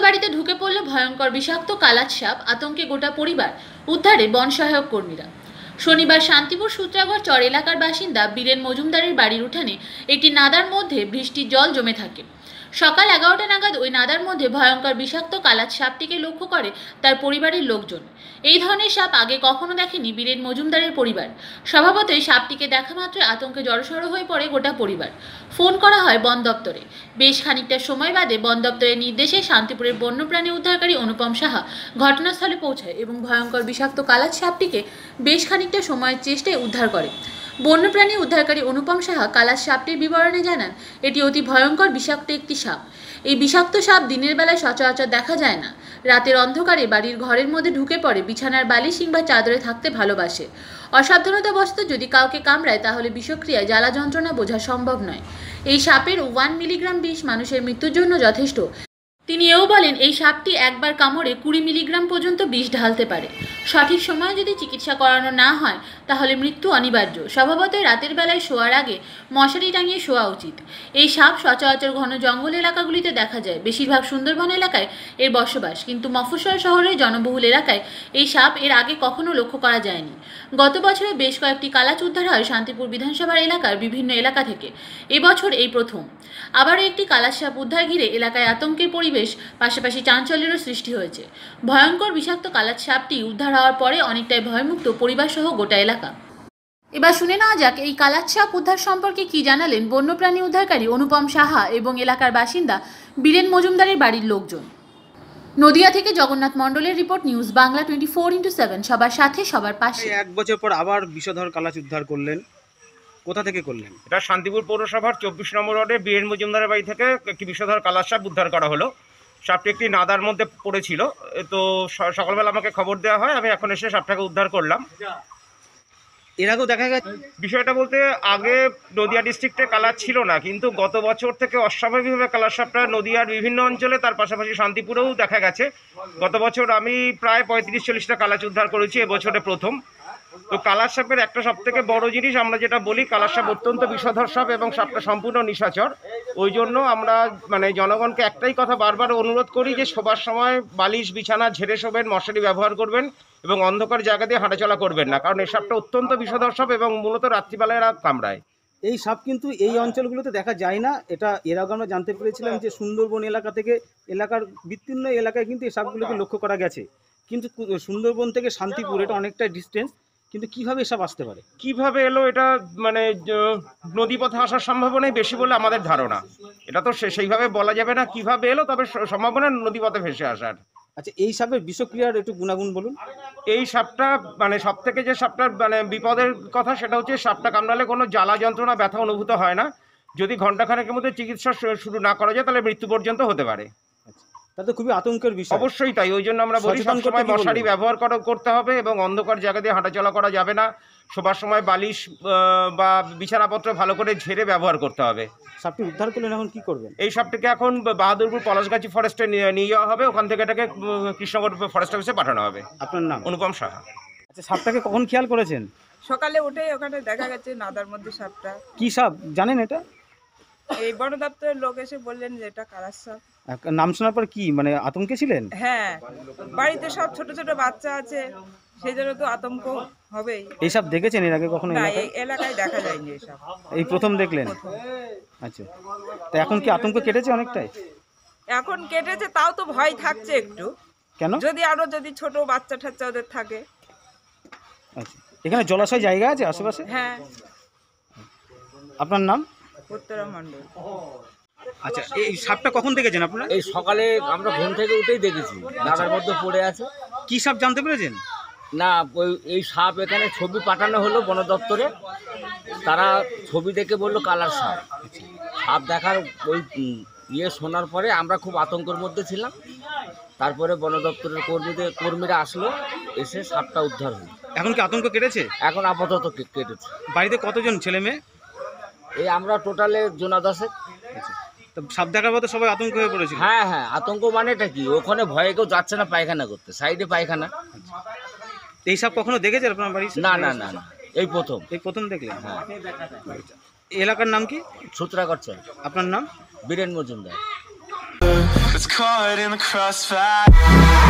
বাড়িতে ঢুকে পড়ল ভয়ঙ্কর বিষাক্ত কালাত সাপ, আতঙ্কে গোটা পরিবার, উদ্ধারে বন সহায়ক কর্মীরা। শনিবার শান্তিপুর সূত্রাগড় চর এলাকার বাসিন্দা বীরেন মজুমদারের বাড়ির উঠানে একটি নাদার মধ্যে বৃষ্টির জল জমে থাকে। সকাল 11টা নাগাদ ওই নাদার মধ্যে ভয়ঙ্কর বিষাক্ত কালাত সাপটিকে লক্ষ্য করে তার পরিবারের লোকজন। এই ধরনের সাপ আগে কখনো দেখেনি বীরেন মজুমদারের পরিবার। স্বভাবতই সাপটিকে দেখা মাত্রই আতঙ্কে জড়সড় হয়ে পড়ে গোটা পরিবার। ফোন করা হয় বন দপ্তরে। বেশ খানিকটা সময় বাদে বন দপ্তরের নির্দেশে শান্তিপুরের বন্যপ্রাণী উদ্ধারকারী অনুপম সাহা ঘটনাস্থলে পৌঁছায় এবং ভয়ঙ্কর বিষাক্ত কালাত সাপটিকে বেশ খানিকটা সময়ের চেষ্টায় উদ্ধার করে। বন্যপ্রাণী উদ্ধারকারী অনুপম সাহা কালাত সাপটির বিবরণে জানান, এটি অতি ভয়ঙ্কর বিষাক্ত একটি সাপ। এই বিষাক্ত সাপ দিনের বেলায় সচরাচর দেখা যায় না। রাতের অন্ধকারে বাড়ির ঘরের মধ্যে ঢুকে পড়ে, বিছানার বালিশ কিংবা চাদরে থাকতে ভালোবাসে। অসাবধানতাবশত যদি কাউকে কামড়ায় তাহলে বিষক্রিয়ায় জ্বালা যন্ত্রণা বোঝা সম্ভব নয়। এই সাপের 1 মিলিগ্রাম বিষ মানুষের মৃত্যুর জন্য যথেষ্ট। তিনি এও বলেন, এই সাপটি একবার কামড়ে 20 মিলিগ্রাম পর্যন্ত বিষ ঢালতে পারে। সঠিক সময়ে যদি চিকিৎসা করানো না হয় তাহলে মৃত্যু অনিবার্য। স্বভাবতই রাতের বেলায় শোয়ার আগে মশারি টাঙিয়ে শোয়া উচিত। এই সাপ সচরাচর ঘন জঙ্গল এলাকাগুলিতে দেখা যায়। বেশিরভাগ সুন্দরবন এলাকায় এর বসবাস, কিন্তু মফস্বল শহরের জনবহুল এলাকায় এই সাপ এর আগে কখনো লক্ষ্য করা যায়নি। গত বছরে বেশ কয়েকটি কালাচ উদ্ধার হয় শান্তিপুর বিধানসভার এলাকার বিভিন্ন এলাকা থেকে। এবছর এই প্রথম আবারও একটি কালাত সাপ উদ্ধার ঘিরে এলাকায় আতঙ্কের পরিবেশ, পাশাপাশি চাঞ্চল্যেরও সৃষ্টি হয়েছে। ভয়ঙ্কর বিষাক্ত কালাত সাপটি উদ্ধার হওয়ার পরে অনেকটাই ভয়মুক্ত পরিবার সহ গোটা এলাকা। এবার শুনে নেওয়া যাক এই কালাত সাপ উদ্ধার সম্পর্কে কি জানালেন বন্যপ্রাণী উদ্ধারকারী অনুপম সাহা এবং এলাকার বাসিন্দা বীরেন মজুমদারের বাড়ির লোকজন। নদিয়া থেকে জগন্নাথ মণ্ডলের রিপোর্ট, নিউজ বাংলা 24x7, সবার সাথে সবার পাশে। 1 বছর পর আবার বিষধর কালাচ উদ্ধার করলেন, কোথা থেকে করলেন? এটা শান্তিপুর পৌরসভার 24 নম্বর ওয়ার্ডে বীরেন মজুমদারের বাড়ি থেকে একটি বিষধর কালাত সাপ উদ্ধার করা হলো। সাপটি একটি নাদার মধ্যে পড়েছিল, তো সকালবেলা আমাকে খবর দেওয়া হয়, আমি এখন এসে সাপটাকে উদ্ধার করলাম। এর আগেও দেখা গেছে বিষয়টা বলতে আগে নদিয়া ডিস্ট্রিক্টে কালার ছিল না, কিন্তু গত বছর থেকে অস্বাভাবিকভাবে কালার সাপটা নদিয়ার বিভিন্ন অঞ্চলে, তার পাশাপাশি শান্তিপুরেও দেখা গেছে। গত বছর আমি প্রায় 35-40টা কালাচ উদ্ধার করেছি, এবছরে প্রথম। তো কালার সাপের একটা সব থেকে বড় জিনিস আমরা যেটা বলি, কালার সাপ অত্যন্ত বিষধর সাপ এবং সাপটা সম্পূর্ণ নিশাচর। ওই জন্য আমরা জনগণকে একটাই কথা বারবার অনুরোধ করি যে শোবার সময় বালিশ বিছানা ঝেড়ে শোবেন, মশারি ব্যবহার করবেন এবং অন্ধকার জায়গা দিয়ে হাঁটাচলা করবেন না, কারণ এই সাপটা অত্যন্ত বিষধর সাপ এবং মূলত রাত্রিবেলায় এরা কামড়ায়। এই সাপ কিন্তু এই অঞ্চলগুলোতে দেখা যায় না। এটা এর আগে আমরা জানতে পেরেছিলাম যে সুন্দরবন এলাকা থেকে এলাকার বিস্তীর্ণ এলাকায় কিন্তু এই সাপগুলোকে লক্ষ্য করা গেছে, কিন্তু সুন্দরবন থেকে শান্তিপুর এটা অনেকটা ডিস্টেন্স, কিন্তু কিভাবে এসব আসতে পারে? কিভাবে এলো এটা নদীপথে আসার সম্ভাবনাই বেশি বলে আমাদের ধারণা। এটা তো সেইভাবে বলা যাবে না কিভাবে এলো, তবে সম্ভাবনা নদীপথে ভেসে আসার। আচ্ছা, এই সাপের বিষক্রিয়ার একটু গুণাগুণ বলুন। এই সাপটা সব থেকে যে সাপটার বিপদের কথা, সেটা হচ্ছে সাপটা কামড়ালে কোনো জ্বালা যন্ত্রণা ব্যথা অনুভূত হয় না। যদি ঘন্টাখানেকের মধ্যে চিকিৎসা শুরু না করা যায় তাহলে মৃত্যু পর্যন্ত হতে পারে। তাতে খুবই আতঙ্কের বিষয়। অবশ্যই তাই, ওই জন্য আমরা বলি সবসময় মশারি ব্যবহার করতে হবে এবং অন্ধকার জায়গা দিয়ে হাঁটাচলা করা যাবে না। শোবার সময় বালিশ বা বিছানাপত্র ভালো করে ঝেড়ে ব্যবহার করতে হবে। সাপটি উদ্ধার করলেন, এখন কি করবেন? এই সাপটিকে এখন বাহাদুরপুর পলাশগাছি ফরেস্টে নিয়ে যাওয়া হবে, ওখান থেকে এটাকে কৃষ্ণগড় ফরেস্ট অফিসে পাঠানো হবে। আপনার নাম? অনুপম সাহা। আচ্ছা, সাপটাকে কখন খেয়াল করেছেন? সকালে উঠে ওখানে দেখা গেছে নাদার মধ্যে সাপটা। কি সাপ জানেন এটা? এই বন দপ্তরের লোক এসে বললেন যে এটা কালার সাপ। নাম শোনার পর কি আতঙ্কে ছিলেন? হ্যাঁ, বাড়িতে সব ছোট ছোট বাচ্চা আছে, সেই জন্য তো আতঙ্ক হবেই। এই সাপ দেখেছেন এর আগে কখনো? না, এই এলাকায় দেখা যায়নি এই সাপ, এই প্রথম দেখলেন? আচ্ছা, তো এখন কি আতঙ্ক কেটেছে অনেকটাই? এখন কেটেছে, তাও তো ভয় থাকছে একটু। কেন? যদি ছোট বাচ্চা ঠাচ্চা ওদের থাকে। আচ্ছা, এখানে জলাশয় জায়গা আছে আশেপাশে? হ্যাঁ। আপনার নাম? উত্তরা মণ্ডল। আচ্ছা, এই সাপটা কখন দেখেছেন আপনারা? এই সকালে আমরা ঘুম থেকে উঠেই দেখেছি নাদার মধ্যে পড়ে আছে। কি সাপ জানতে পেরেছেন? না, এই সাপ এখানে ছবি পাঠানো হলো বন দপ্তরে, তারা ছবি দেখে বললো কালার সাপ। সাপ দেখার ওই শোনার পরে আমরা খুব আতঙ্কের মধ্যে ছিলাম। তারপরে বন দপ্তরের কর্মীরা আসলো, এসে সাপটা উদ্ধার হলো। এখন কি আতঙ্ক কেটেছে? এখন আপাতত কেটেছে। বাড়িতে কতজন ছেলে মেয়ে? এই আমরা টোটালে জোনা 10। তো সাপ দেখার পর তো সবাই আতঙ্ক হয়ে পড়েছিল। হ্যাঁ হ্যাঁ, আতঙ্ক মানেটা কি, ওখানে ভয়ে কেউ যাচ্ছে না পায়খানা করতে, সাইডে পায়খানা। এই সাপ কখনো দেখেছেন আপনার বাড়ি? না না না না, এই প্রথম দেখলেন? হ্যাঁ। এলাকার নাম কি? সূত্রাগড় চর। আপনার নাম? Biren Majumdar. that's caught in the crossfire.